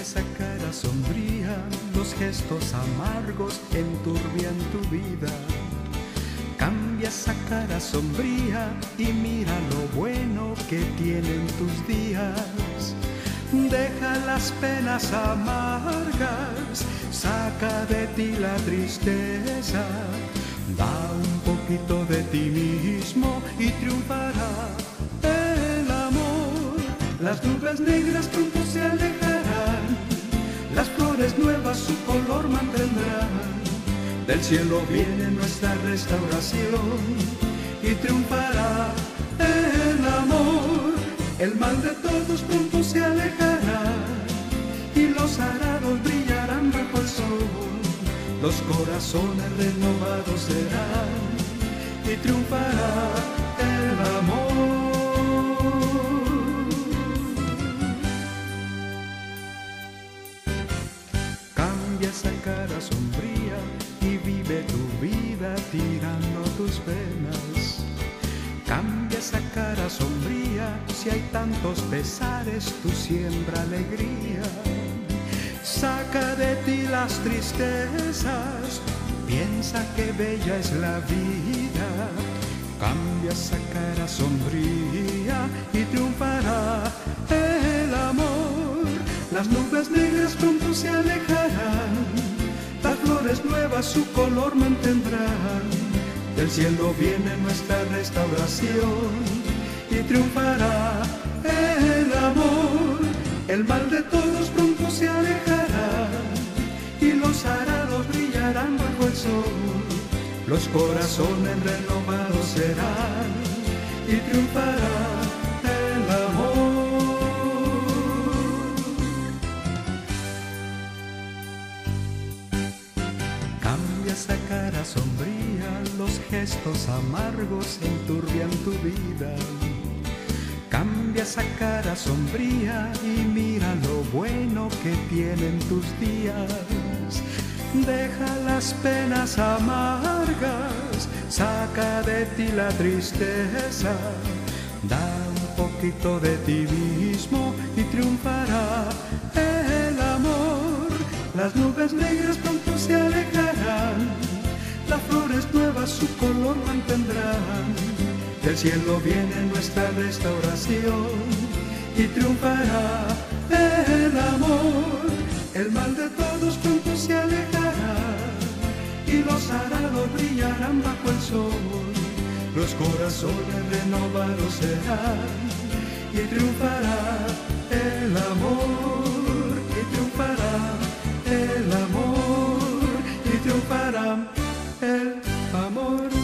esa cara sombría, los gestos amargos enturbian tu vida. Cambia esa cara sombría y mira lo bueno que tienen tus días. Deja las penas amargas, saca de ti la tristeza. Da un poquito de ti mismo y triunfará el amor. Las nubes negras pronto se alejarán, las flores nuevas su color mantendrán. Del cielo viene nuestra restauración y triunfará el amor. El mal de todos pronto se alejará y los arados brillarán bajo el sol. Los corazones renovados serán y triunfará el amor. Cambia esa cara sombría y vive tu vida tirando tus penas. Cambia esa cara sombría, si hay tantos pesares, tú siembra alegría. Saca de ti las tristezas, piensa que bella es la vida. Cambia esa cara sombría y triunfará el amor. Las nubes negras pronto se alejarán, las flores nuevas su color mantendrán. Del cielo viene nuestra restauración y triunfará el amor. El mal de todos pronto se alejará y los arados brillarán bajo el sol. Los corazones renovados serán y triunfará el amor. Cambia esa cara sombría, los gestos amargos enturbian tu vida. Cambia esa cara sombría y mira lo bueno que tienen tus días. Deja las penas amargas, saca de ti la tristeza. Da un poquito de ti mismo y triunfará el amor. Las nubes negras pronto se alejarán, las flores nuevas su color mantendrán. Del cielo viene nuestra restauración y triunfará el amor. El mal de todos pronto se alejará y los arados brillarán bajo el sol. Los corazones renovados serán y triunfará el amor. Y triunfará el amor. Y triunfará el amor.